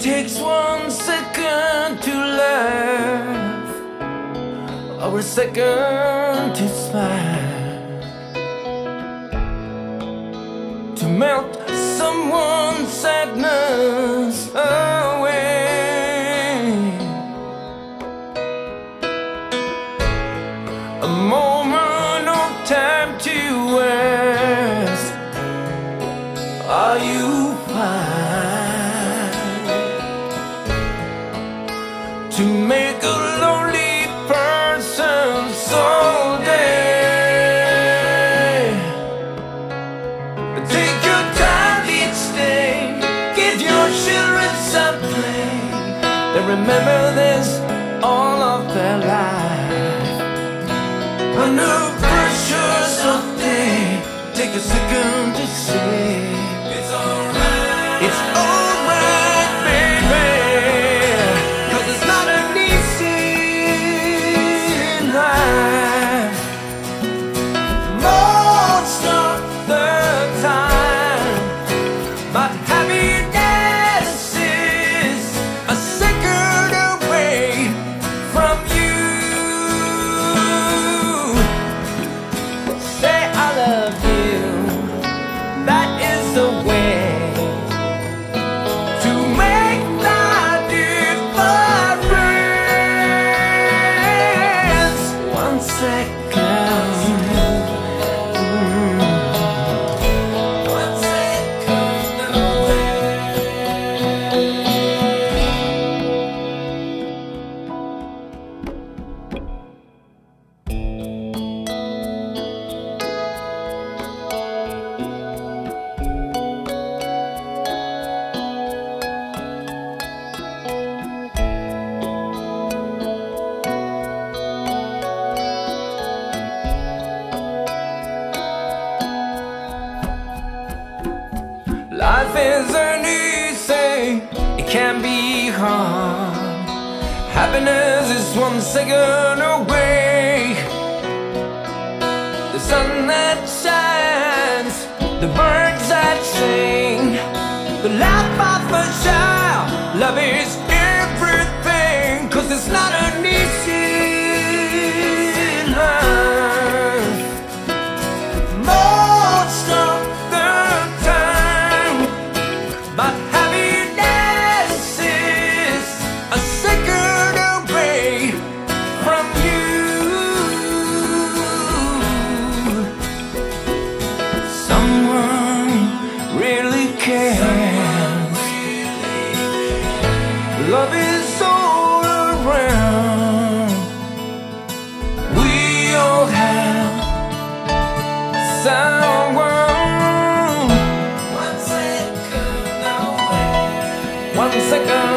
takes 1 second to laugh, or a second to smile, to melt someone's sadness away. A moment of time to ask, are you fine? To make a lonely person so day. Take your time each day, give your children some play. They remember this all of their life. Under pressures of day, take a second to say, it's alright, it's alright, baby. 'Cause it's not an easy life most of the time, but happiness is a second away from you. Say I love you, that is the way to make that difference. 1 second, 1 second away. Life isn't easy, it can be hard. Happiness is 1 second away. The sun that shines, the birds that sing, the laugh of a child. Love is everything, 'cause it's not an easy life most of the time, but happiness is a second away from you. Someone really cares. Love is all around. We all have someone. 1 second away. 1 second